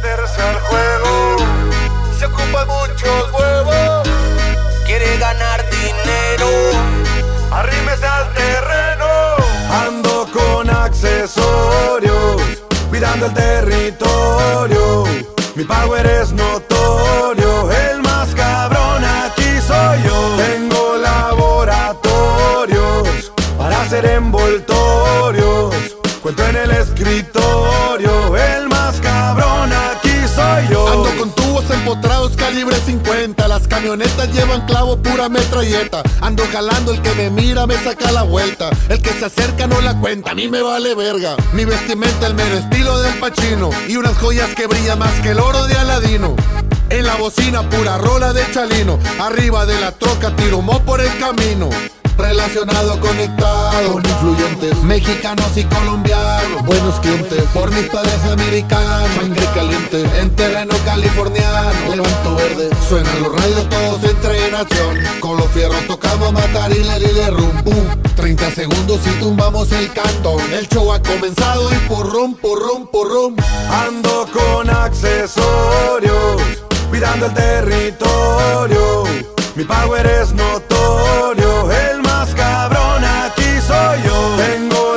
meterse al juego. Se ocupan muchos huevos. Quiere ganar dinero. Arrímese al terreno. Ando con accesorios, cuidando el territorio. Mi power es notorio, el más cabrón aquí soy yo. Tengo laboratorios para hacer envoltorios. Cuento en el escritorio, el más cabrón aquí soy yo. Ando con tubos empotrados calibre 50. Las camionetas llevan clavo, pura metralleta. Ando jalando, el que me mira me saca la vuelta. El que se acerca no la cuenta, a mí me vale verga. Mi vestimenta el mero estilo del Pacino, y unas joyas que brillan más que el oro de Aladino. En la bocina pura rola de Chalino. Arriba de la troca tiro mo por el camino. Relacionado, conectado con influyentes mexicanos y colombianos, buenos clientes. Por mis padres americanos, sangre caliente. En terreno californiano, levanto verde. Suenan los radios todos entre en acción. Con los fierros tocamos matar y le rum. 30 segundos y tumbamos el cantón. El show ha comenzado y porrón. Ando con accesorios, cuidando el territorio. Mi power es notorio, el más cabrón aquí soy yo. Tengo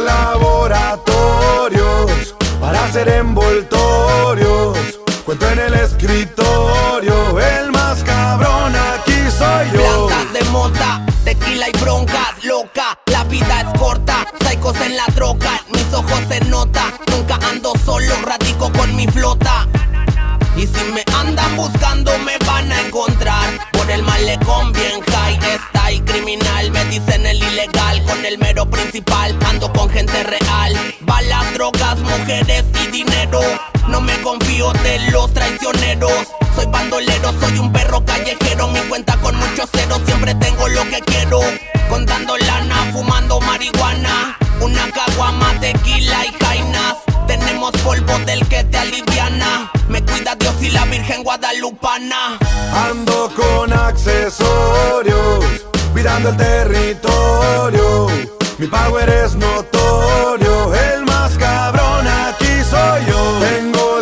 laboratorios para hacer envoltorios. Cuento en el escritorio, el más cabrón aquí soy yo. Plantas de mota, tequila y broncas, loca. La vida es corta, psicos en la troca. Mis ojos se nota, nunca ando solo, radico con mi flota. Y si me andan buscando me van a encontrar por el malecón bien high style criminal. Me dicen el ilegal con el mero principal. Ando con gente real, balas, drogas, mujeres y dinero. No me confío de los traicioneros. Soy bandolero, soy un perro callejero. Mi cuenta con muchos ceros, siempre tengo lo que quiero. Contando lana, fumando marihuana. Una caguama, tequila y jainas. Tenemos polvo del que te aliviana. Me cuida Dios y la Virgen Guadalupana. Ando con accesorios, cuidando el territorio. Mi power es notorio, el más cabrón aquí soy yo. Tengo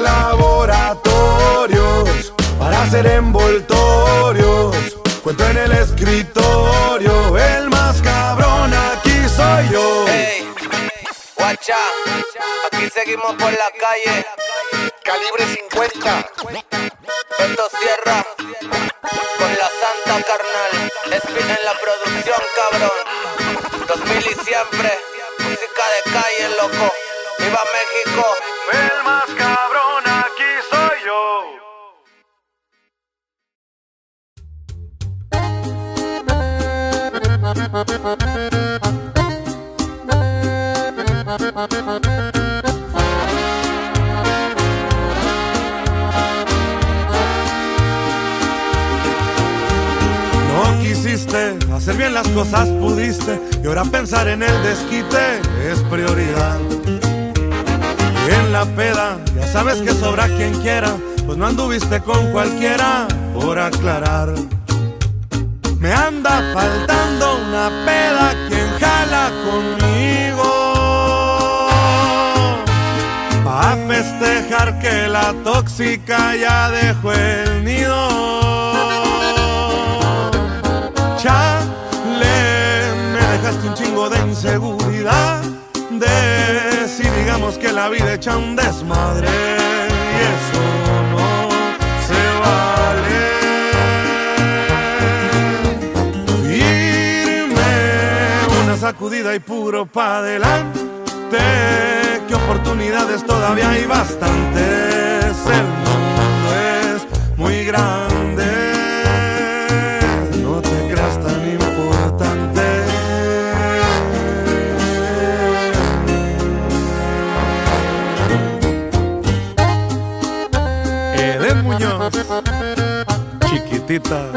laboratorios para hacer envoltorios. Cuento en el escritorio, el más cabrón aquí soy yo. Hey, guacha, aquí seguimos por la calle. Calibre 50. Esto cierra con la santa carnal. Speed en la producción, cabrón. 2000 y siempre. Música de calle, loco. ¡Viva México! El más cabrón aquí soy yo. No quisiste hacer bien las cosas, pudiste, y ahora pensar en el desquite es prioridad. Y en la peda ya sabes que sobra quien quiera, pues no anduviste con cualquiera, por aclarar. Me anda faltando una peda, quien jala conmigo pa' festejar que la tóxica ya dejó el nido. Chale, me dejaste un chingo de inseguridad, de si digamos que la vida echa un desmadre, y eso no se vale. Sacudida y puro pa' adelante, que oportunidades todavía hay bastantes. El mundo es muy grande, no te creas tan importante. Eden Muñoz, chiquitita.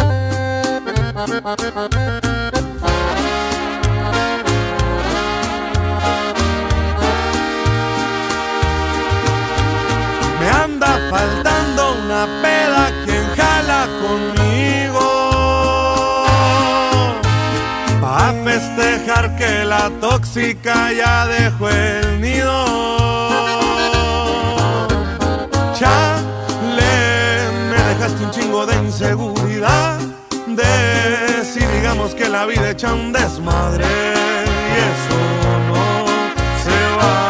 Me anda faltando una peda, quien jala conmigo pa' festejar que la tóxica ya dejó el nido. Chale, un chingo de inseguridad de si digamos que la vida echa un desmadre y eso no se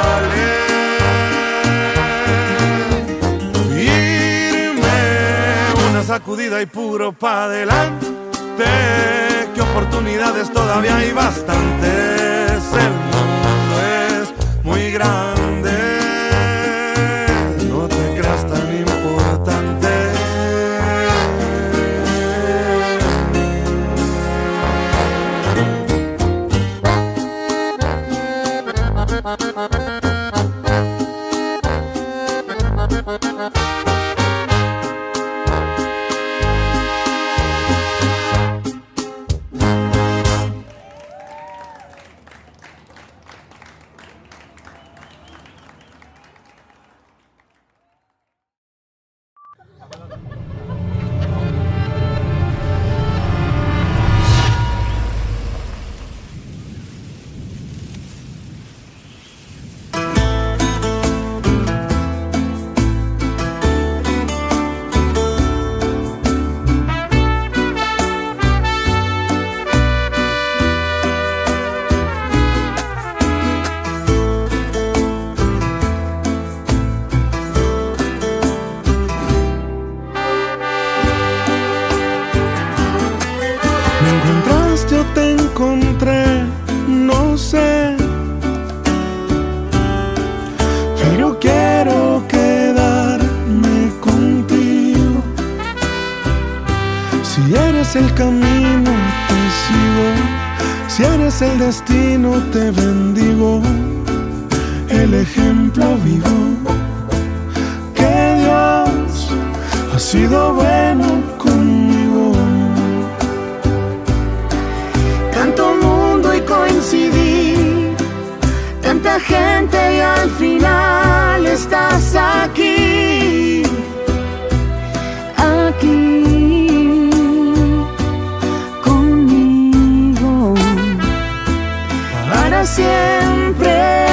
vale. Firme, una sacudida y puro pa' adelante, que oportunidades todavía hay bastantes, el mundo es muy grande, no te creas tan importante. ¿Me encontraste o te encontré? No sé, pero quiero quedarme contigo. Si eres el camino, te sigo. Si eres el destino, te bendigo. El ejemplo vivo que Dios ha sido bueno conmigo. Tanto mundo y coincidí, tanta gente y al final estás aquí, aquí conmigo para siempre.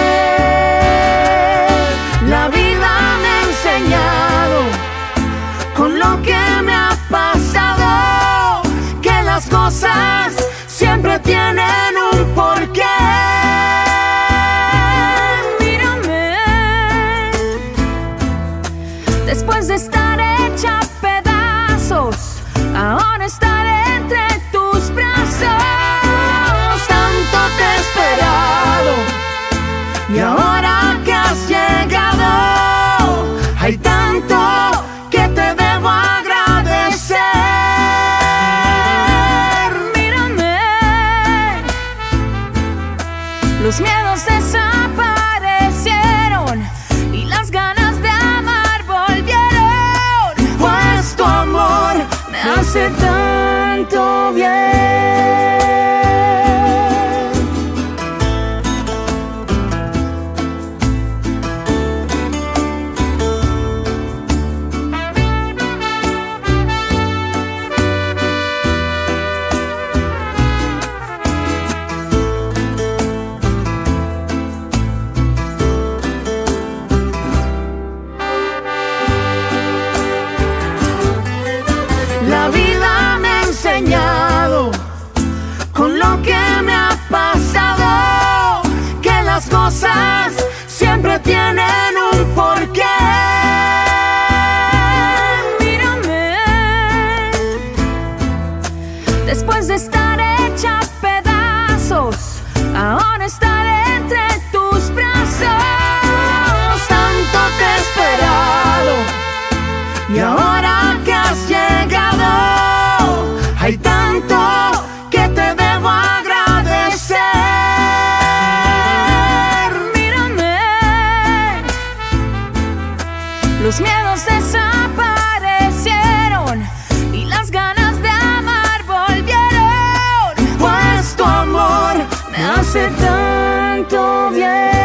La vida me ha enseñado con lo que me ha pasado que las cosas siempre tienen un porqué. Mírame, después de estar hecha pedazos, ahora estaré entre tus brazos. Tanto te he esperado y ahora que has llegado, hay tanto que te debo agradecer. Los miedos desaparecieron y las ganas de amar volvieron, pues tu amor me hace tanto bien. La vida me ha enseñado con lo que me ha pasado que las cosas siempre tienen un porqué. Mírame, después de estar hecha pedazos, ahora estaré entre tus brazos. Tanto te he esperado y ahora que has llegado, hay tanto que te debo agradecer. Mírame, los miedos desaparecieron y las ganas de amar volvieron, pues tu amor me hace tanto bien.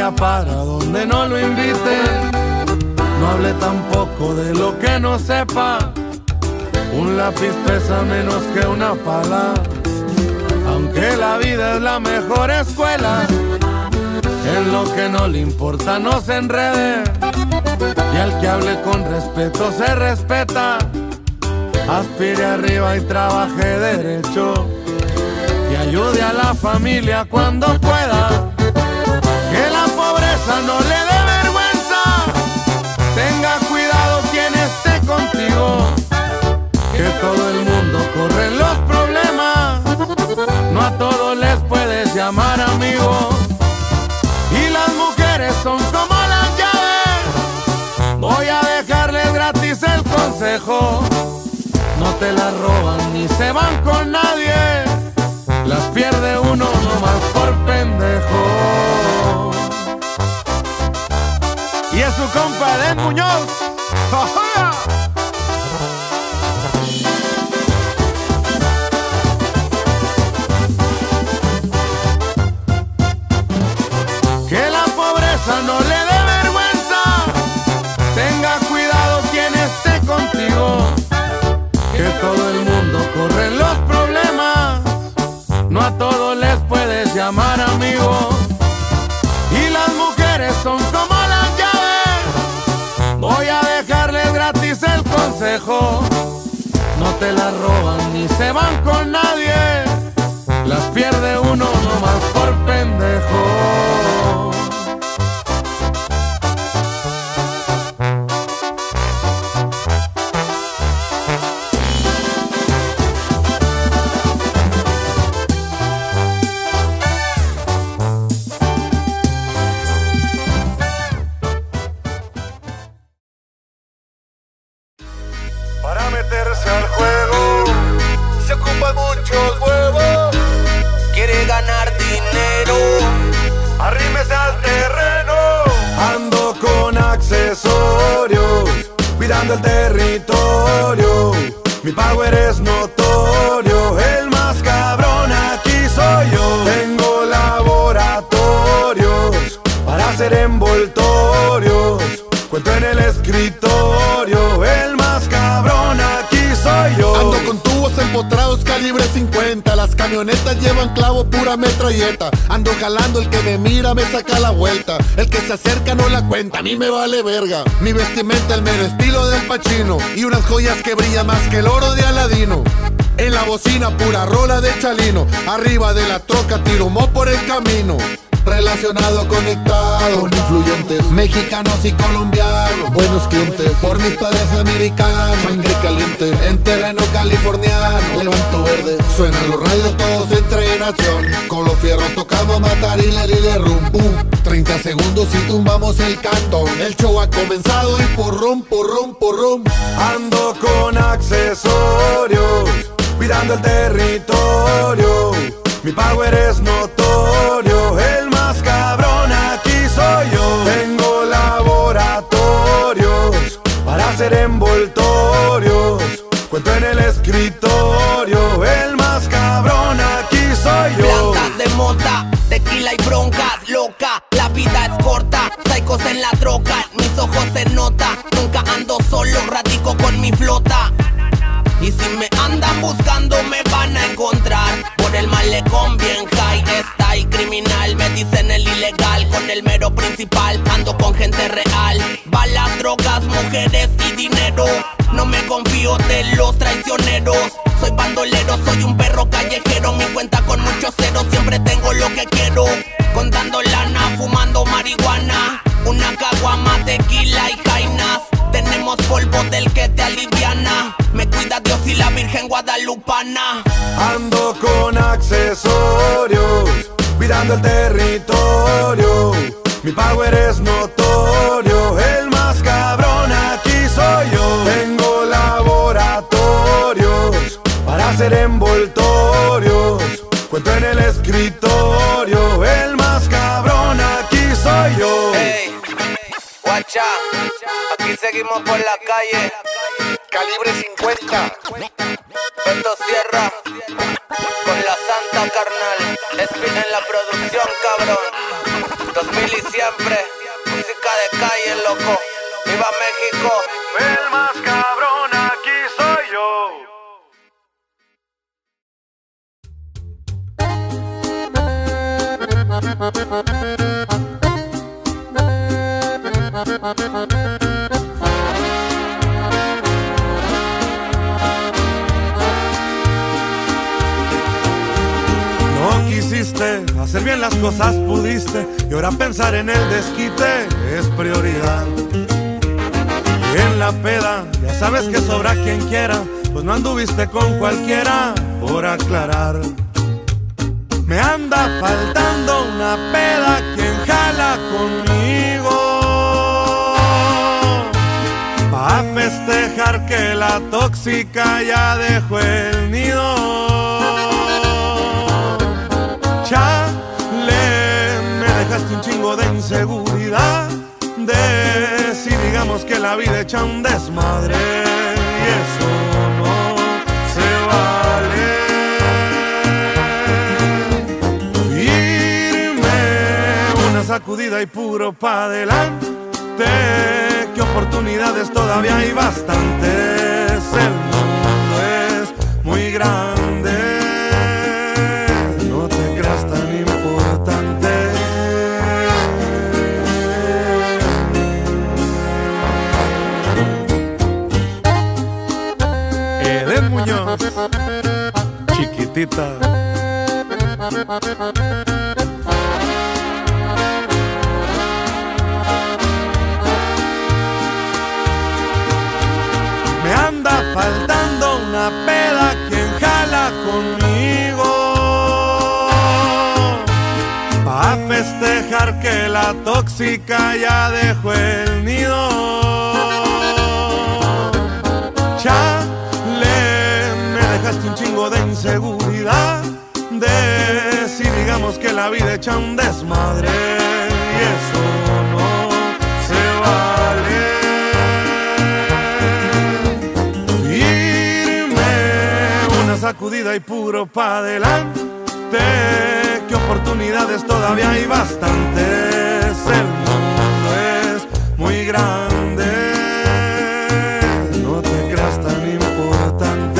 vaya para donde no lo invite. No hable tampoco de lo que no sepa. Un lápiz pesa menos que una pala. Aunque la vida es la mejor escuela, en lo que no le importa no se enrede. Y al que hable con respeto se respeta. Aspire arriba y trabaje derecho. Y ayude a la familia cuando pueda. Que la pobreza no le dé vergüenza. Tenga cuidado quien esté contigo. Que todo el mundo corre en los problemas. No a todos les puedes llamar amigo. Y las mujeres son como las llaves. Voy a dejarles gratis el consejo. No te las roban ni se van con nadie. Las pierde uno nomás por pendejo. Y es su compa Edén Muñoz. ¡Ja! Que la pobreza no le dé vergüenza. Tenga cuidado quien esté contigo. Que todo el mundo corre en los problemas. No a todos les puedes llamar amigo. Y las mujeres son como las llaves. Voy a dejarles gratis el consejo. No te las roban ni se van con nadie. Las pierde uno nomás por pendejo. Para meterse al juego se ocupan muchos huevos. Quiere ganar dinero. Arrímese al terreno. Ando con accesorios, cuidando el territorio. Mi power es notorio, el más cabrón aquí soy yo. Tengo laboratorios para hacer envoltorios. Cuento en el escritorio, el más cabrón aquí soy yo. Ando con tubos empotrados calibre 50. Las camionetas llevan clavo pura metralleta. Ando jalando, el que me mira me saca la vuelta. El que se acerca no la cuenta, a mí me vale verga. Mi vestimenta el mero estilo del Pachino. Y unas joyas que brillan más que el oro de Aladino. En la bocina pura rola de Chalino. Arriba de la troca tiro mo por el camino. Relacionado, conectado con influyentes mexicanos y colombianos, buenos clientes, por mis padres americanos, sangre caliente, en terreno californiano, levanto verde, suenan los radios todos entre en acción, con los fierros tocamos matar y le rum, 30 segundos y tumbamos el cantón, el show ha comenzado y purrum, purrum, purrum. Ando con accesorios, cuidando el territorio. Mi power es notorio, el más cabrón aquí soy yo. Tengo laboratorios para hacer envoltorios. Cuento en el escritorio, el más cabrón aquí soy yo. Plantas de mota, tequila y broncas, loca. La vida es corta, psicos en la troca. Mis ojos se nota, nunca ando solo, radico con mi flota. Y si me andan buscando me van a encontrar. Por el malecón bien high, style criminal. Me dicen el ilegal, con el mero principal. Ando con gente real, balas, drogas, mujeres y dinero. No me confío de los traicioneros. Soy bandolero, soy un perro callejero. Mi cuenta con muchos ceros, siempre tengo lo que quiero. Contando lana, fumando marihuana. Una caguama, tequila y jainas. Tenemos polvo del que te aliviana. Me cuida Dios y la Virgen Guadalupana. Ando con accesorios, cuidando el territorio. Mi power es notorio, el más cabrón aquí soy yo. Tengo laboratorios para hacer envoltorios. Cuento en el escritorio, el más cabrón aquí soy yo. Hey, guacha, aquí seguimos por la calle. Calibre 50. Esto cierra con la santa carnal. Spin en la producción, cabrón. 2000 y siempre, música de calle, loco. ¡Viva México! El más cabrón aquí soy yo. No quisiste hacer bien las cosas, pudiste, y ahora pensar en el desquite es prioridad. Y en la peda ya sabes que sobra quien quiera, pues no anduviste con cualquiera, por aclarar. Me anda faltando una peda, quien jala conmigo pa' festejar que la tóxica ya dejó el nido. Chale, me dejaste un chingo de inseguridad, de si digamos que la vida echa un desmadre, y eso no se vale. Sacudida y puro pa' adelante, que oportunidades todavía hay bastantes. El mundo es muy grande, no te creas tan importante. Eden Muñoz, chiquitita. Me anda faltando una peda, quien jala conmigo pa' festejar que la tóxica ya dejó el nido. Chale, me dejaste un chingo de inseguridad, de si digamos que la vida echa un desmadre, y eso no se vale. Sacudida y puro pa' adelante, que oportunidades todavía hay bastantes. El mundo es muy grande, no te creas tan importante.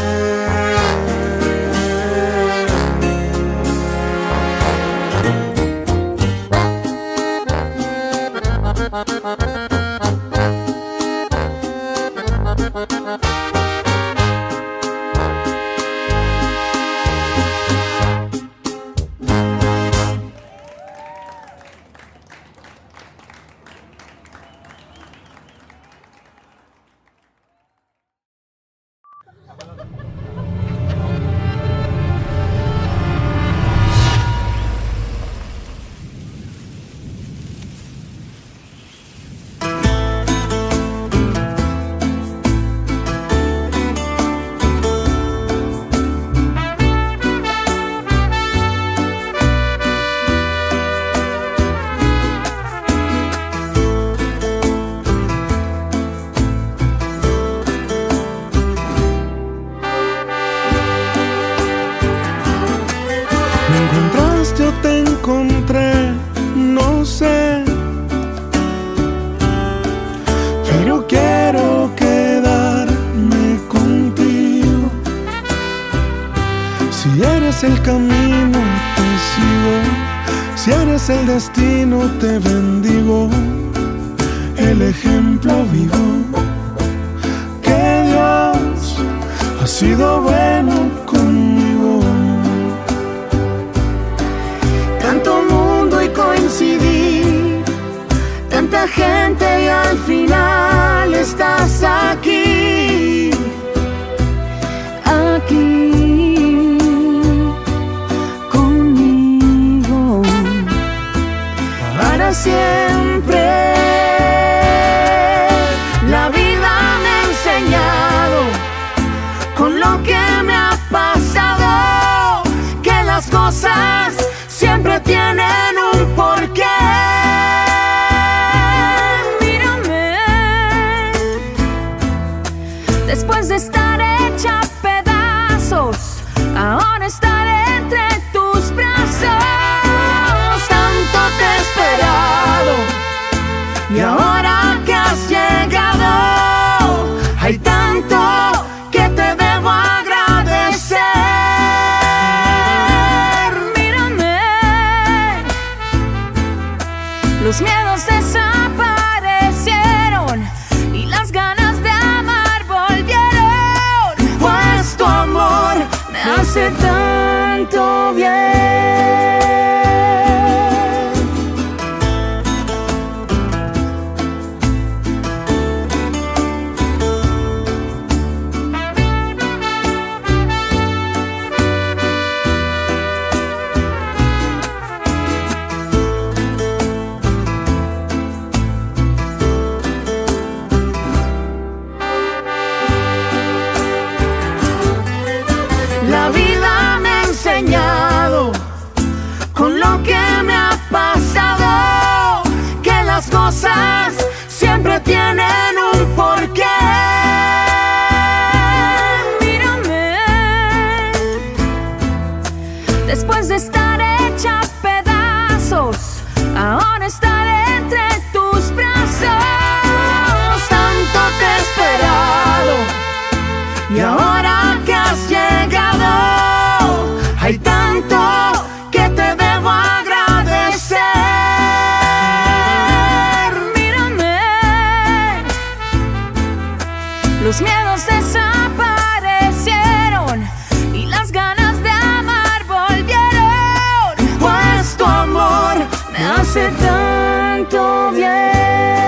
No sé, pero quiero quedarme contigo. Si eres el camino, te sigo. Si eres el destino, te bendigo. El ejemplo vivo que Dios ha sido bueno conmigo. Tanto mundo y coincidir, tanta gente y al final estás aquí, aquí conmigo para siempre. La vida me ha enseñado con lo que me ha pasado que las cosas siempre tienen un porqué. Mírame, después de estar hecha pedazos, ahora estaré entre tus brazos. Tanto te espero Y ahora que has llegado, hay tanto que te debo agradecer. Mírame, los miedos desaparecieron y las ganas de amar volvieron, pues tu amor me hace tanto bien. La vida me ha enseñado, con lo que me ha pasado, que las cosas siempre tienen un porqué. Mírame, después de estar hecha pedazos, ahora estaré entre tus brazos. Tanto te he esperado y ahora que has llegado, hay tanto que te debo agradecer. Mírame, los miedos desaparecieron y las ganas de amar volvieron, pues tu amor me hace tanto bien.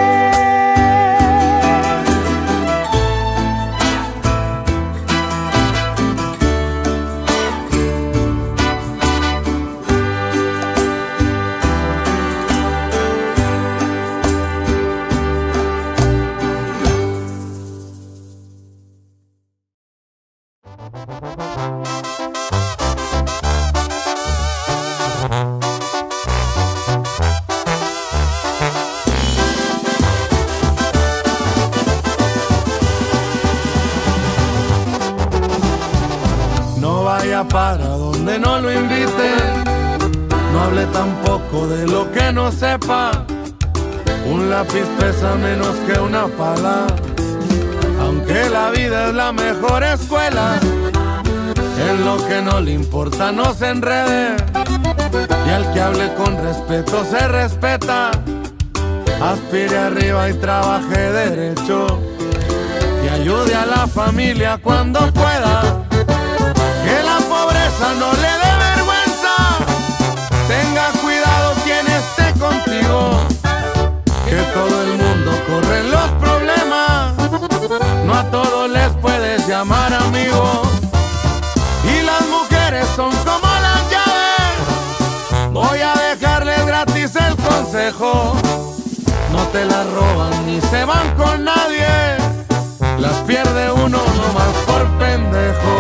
No vaya para donde no lo invite, no hable tampoco de lo que no sepa. Un lápiz pesa menos que una pala, aunque la vida es la mejor escuela. En lo que no le importa no se enrede, y al que hable con respeto se respeta. Aspire arriba y trabaje derecho, y ayude a la familia cuando pueda. Que la pobreza no le dé vergüenza, tenga cuidado quien esté contigo. Que todo el mundo corre en los problemas, no a todos les puedes llamar amigo. Y las mujeres son como las llaves, voy a dejarles gratis el consejo. No te las roban ni se van con nadie, las pierde uno nomás por pendejo.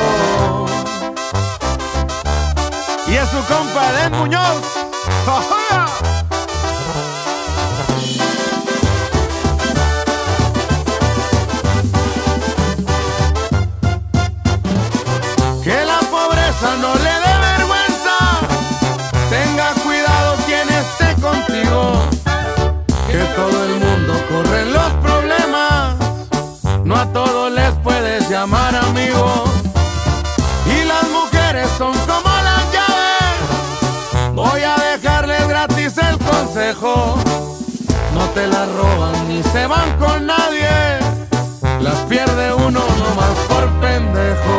Y es su compa Eden Muñoz. ¡Jojoya! Que la pobreza no le dé vergüenza, tenga cuidado quien esté contigo. Que todo el mundo corre en los problemas, no a todos les puedes llamar amigo. Y las mujeres son como las llaves, voy a dejarles gratis el consejo. No te las roban ni se van con nadie, las pierde uno nomás por pendejo.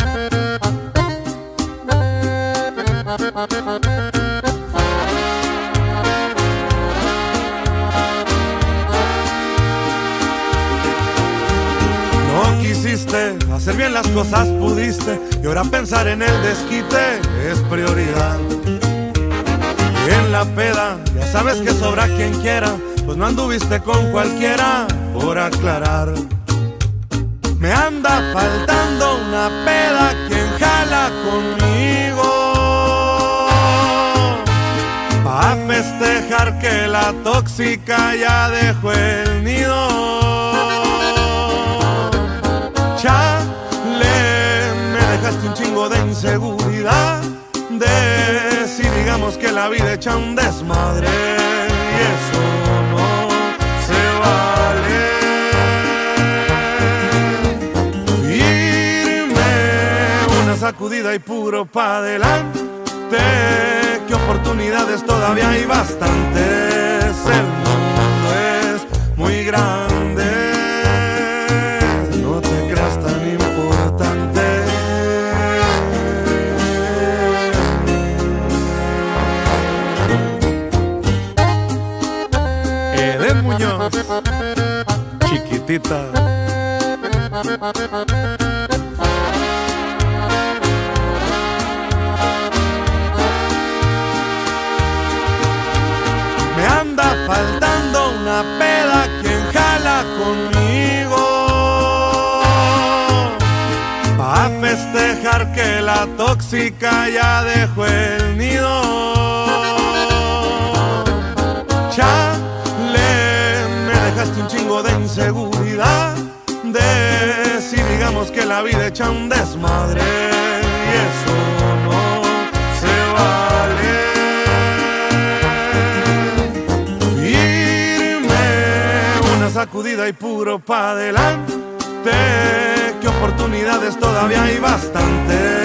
No quisiste hacer bien las cosas, pudiste, y ahora pensar en el desquite es prioridad. Y en la peda ya sabes que sobra quien quiera, pues no anduviste con cualquiera, por aclarar. Me anda faltando una peda, quien jala conmigo pa' festejar que la tóxica ya dejó el nido. Chale, me dejaste un chingo de inseguridad, de si digamos que la vida echa un desmadre, y eso no se vale. Sacudida y puro pa' adelante, que oportunidades todavía hay bastantes. El mundo es muy grande, no te creas tan importante. Eden Muñoz, chiquitita. Me anda faltando una peda, quien jala conmigo pa' festejar que la tóxica ya dejó el nido. Chale, me dejaste un chingo de inseguridad, de si digamos que la vida echa un desmadre, y eso no se vale. Sacudida y puro pa' adelante, que oportunidades todavía hay bastantes.